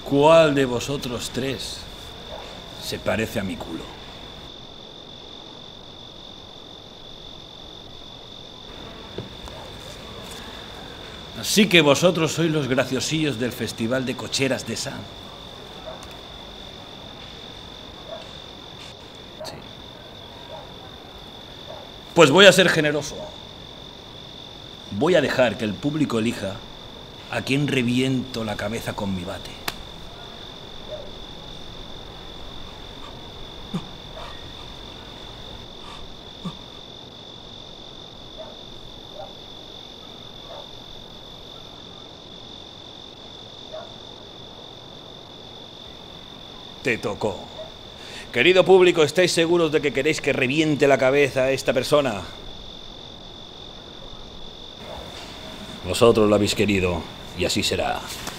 ¿Cuál de vosotros tres se parece a mi culo? Así que vosotros sois los graciosillos del Festival de Cocheras de Sam. Sí. Pues voy a ser generoso. Voy a dejar que el público elija a quién reviento la cabeza con mi bate. Te tocó. Querido público, ¿estáis seguros de que queréis que reviente la cabeza a esta persona? Vosotros lo habéis querido, y así será.